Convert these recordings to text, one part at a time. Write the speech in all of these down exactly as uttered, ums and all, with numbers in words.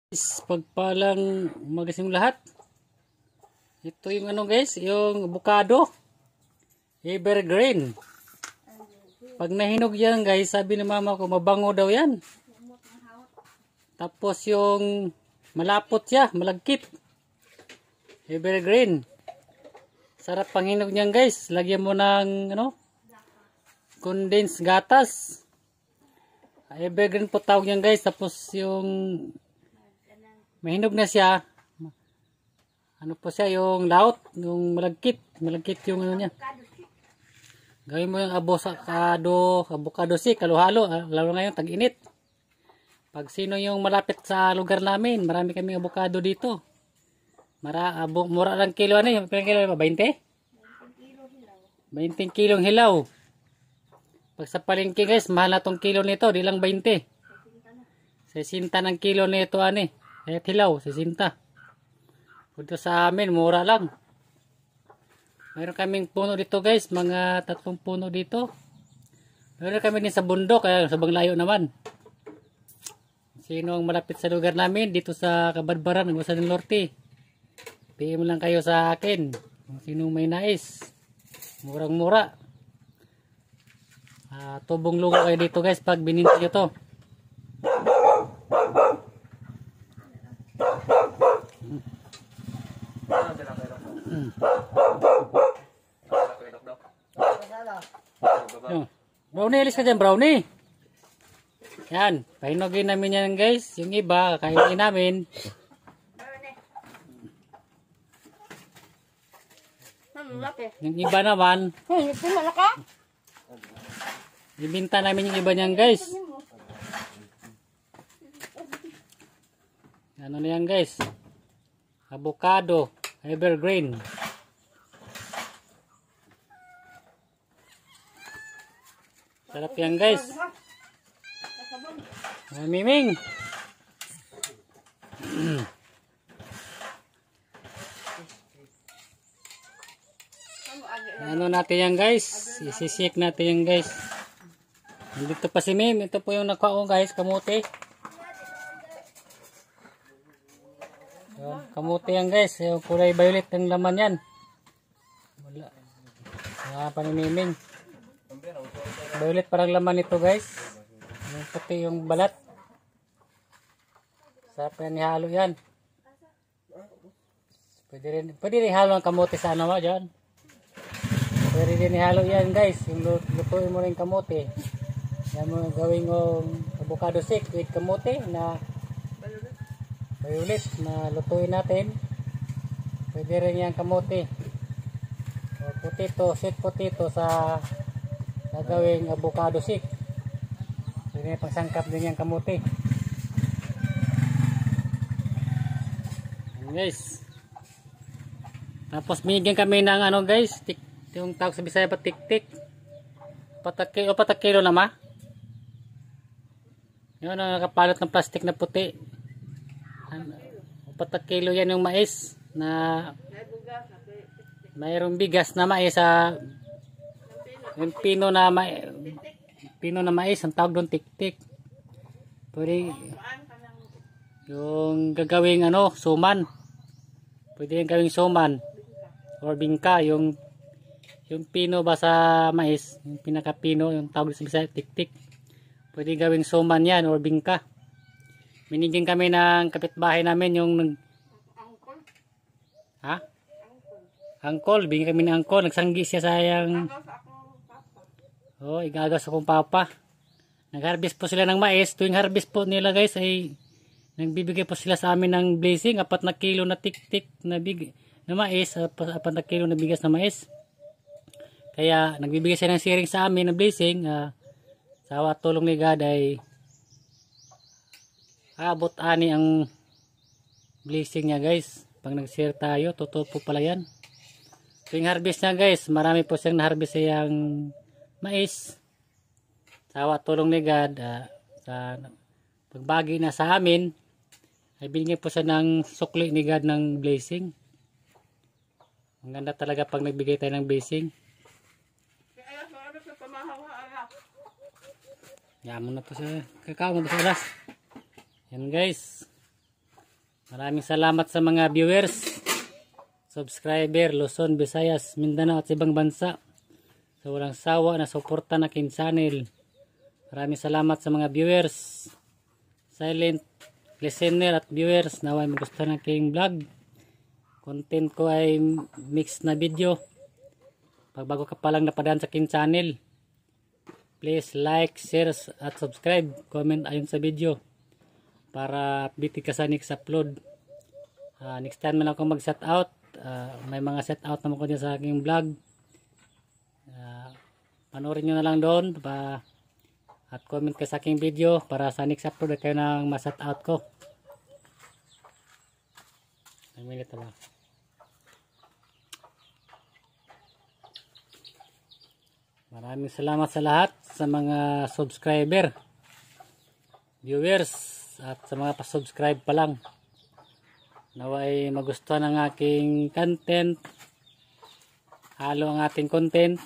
Guys, pagpalang magasim lahat. Ito yung ano guys, yung avocado. Evergreen. Pag nahinog yan guys, sabi ni mama ko mabango daw yan. Tapos yung malapot siya, malagkit. Evergreen. Sarap pang hinog niyan guys. Lagyan mo ng ano, condensed gatas. Evergreen po tawag niyan guys. Tapos yung mahinog na siya. Ano po siya, yung laot, yung malagkit. Malagkit yung ano niya. Gawin mo yung avocado, avocado stick, halo-halo. Lalo ngayon, tag-init. Pag sino yung malapit sa lugar namin, marami kaming avocado dito. Mara, abo, mura lang kilo ano yung kilo, twenty? twenty kilong hilaw. Pag sa palengke guys, mahal na tong kilo nito, di lang twenty. sesenta ng kilo nito ano eh. Eh, hilaw, sesenta. Dito sa amin, mura lang. Mayroon kaming puno dito guys, mga tatlong puno dito. Mayroon kami din sa bundok, kaya sa Banglayo naman. Sino ang malapit sa lugar namin, dito sa Kabadbaran, ng Usan del Norte. P M lang kayo sa akin. Kung sinong may nais. Murang-mura. Uh, tubong lugo kayo dito guys, pag bininti nyo to. Hmm. Yung, brownie, alis ka dyan, brownie. Yan, pahinogin namin yan guys. Yung iba, kakainin namin. Yung iba naman, ibinta namin yung iba niyan guys. Ano na yan guys? Avocado, evergreen. Sarap yan guys. Miming. Ano natin yan guys? Isisik natin yan guys. Dito pa si Mim. Ito po yung nakuha ko guys, kamote. Yun, kamote yan guys. Yung kulay violet ang laman yan. Wala. Wala pa ni Miming. Violet parang laman ito guys. Yung puti yung balat. Sarap yan ihalo yan. Pwede rin, pwede rin ihalo ang kamote sa ano mo dyan. Pwede rin ihalo yan guys. Yung lutuin mo rin kamote. Yan mo gawin yung avocado stick with kamote na violet na lutuin natin. Pwede rin yan kamote. O potato, sweet potato sa gagawing avocado stick. Pwede rin pangsangkap din yan kamote. Yan guys. Tapos binigyan kami ng ano guys, tik, yung tawag sa Bisaya pa tik-tik. Patakilo, o patakilo na ma. Yun ang nakapalot ng plastic na puti. Patak kilo yan yung mais na mayroong bigas na mais sa yung pino na mais, pino na mais ang tawag doon tik-tik. Pwede yung gagawing ano, suman. Pwede yung gawing suman or bingka, yung yung pino ba sa mais, yung pinaka-pino, yung tawag sa Bisaya tik-tik. Pwede gawing suman yan or bingka. Binigyan kami ng kapitbahay namin yung nag... Ha? Angkol. Binigyan kami ng angkol. Nagsanggi siya sayang... Oh, igagas akong papa. Nag-harvest po sila ng mais. Tuwing harvest po nila guys ay nagbibigay po sila sa amin ng blessing. Apat na kilo na tik-tik na, big... na mais. Apat na kilo na bigas na mais. Kaya nagbibigay siya ng sharing sa amin ng blessing. Uh, sa tulong ni God ay abot ani ang blessing niya guys. Pag nag-share tayo, totoo po pala yan. Tuwing harvest niya guys, marami po siyang na-harvest siyang mais. Sawa tulong ni God, uh, sa pagbagi na sa amin, ay binigyan po siya ng sukli ni God ng blessing. Ang ganda talaga pag nagbigay tayo ng blessing. Yamon na po siya. Kakao mo po sa oras. Yan guys. Maraming salamat sa mga viewers, subscriber, Luzon, Visayas, Mindanao at ibang bansa. Sa walang sawa na suporta na aking channel. Maraming salamat sa mga viewers, silent listener at viewers na ay magustuhan ng aking vlog. Content ko ay mixed na video. Pag bago ka pa lang napadaan sa aking channel, please like, share at subscribe. Comment ayon sa video para update ka sa next upload. Uh, next time na lang akong mag set out. Uh, may mga set out naman ko dyan sa aking vlog. Uh, panoorin nyo na lang doon pa, at comment ka sa aking video para sa next upload kayo nang ma-set out ko. Ang minute ba? Maraming salamat sa lahat sa mga subscriber, viewers at sa mga pa-subscribe pa lang. Naway magustuhan ang aking content, halo ang ating content.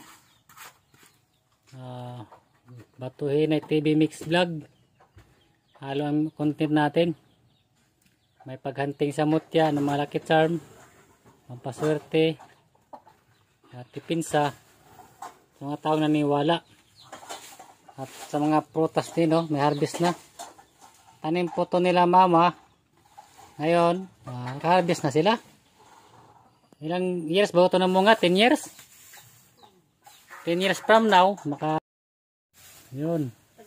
Uh, Batuhin ay T V Mix Vlog, halo ang content natin. May paghunting sa mutya ng malaki charm, pampaswerte at tipinsa sa mga taong naniwala. At sa mga prutas din, no, may harvest na. Tanim po to nila mama. Ngayon, uh, harvest na sila. Ilang years bago ito namunga? ten years? ten years from now, maka... Yun.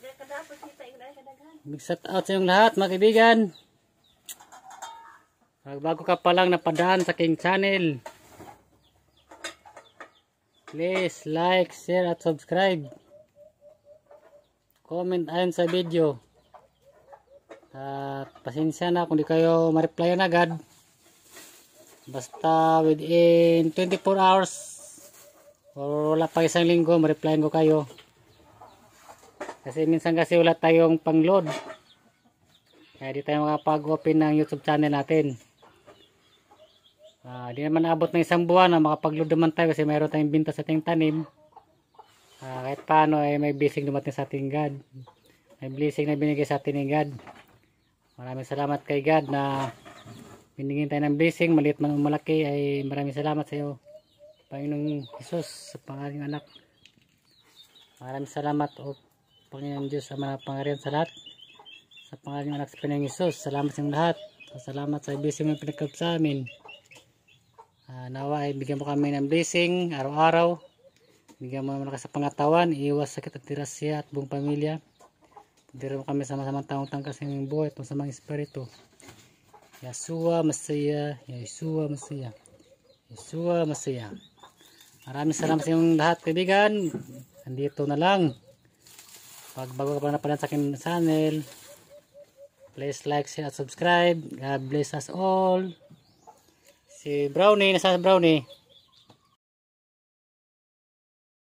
Mag-set out sa inyong lahat, mga kaibigan. Pag bago ka pa lang napadaan sa aking channel, please like, share at subscribe. Comment ayon sa video. At pasensya na kung di kayo ma-replyan agad. Basta within twenty-four hours o wala pa isang linggo, ma-replyan ko kayo. Kasi minsan kasi wala tayong pang-load. Kaya di tayo makapag-open ng YouTube channel natin. Uh, di naman naabot ng isang buwan na makapag-load naman tayo kasi mayroon tayong binta sa ating tanim. Uh, kahit paano ay may blessing dumating sa ating God. May blessing na binigay sa ating God. Maraming salamat kay God na binigyan tayo ng blessing, maliit man o malaki. Ay maraming salamat sa iyo, Panginoong Jesus, sa pangalang anak. Maraming salamat o Panginoon Diyos sa mga pangarian sa lahat. Sa pangalang anak sa Panginoong Jesus, salamat sa inyo lahat. Salamat sa blessing na pinagkab sa amin. Uh, nawa ay bigyan mo kami ng blessing araw-araw. Bigyan mo naman sa pangatawan, iwas sakit at tirasya at buong pamilya. Pagdira mo kami sama-samang taong tangkas ng buhay at masamang espiritu. Yeshua Masaya, Yeshua Masaya, Yeshua Masaya. Maraming salamat sa inyong lahat, kaibigan. Andito na lang. Pag bago ka pa napalan sa akin channel, please like, share at subscribe. God bless us all. Si Brownie, nasa Brownie?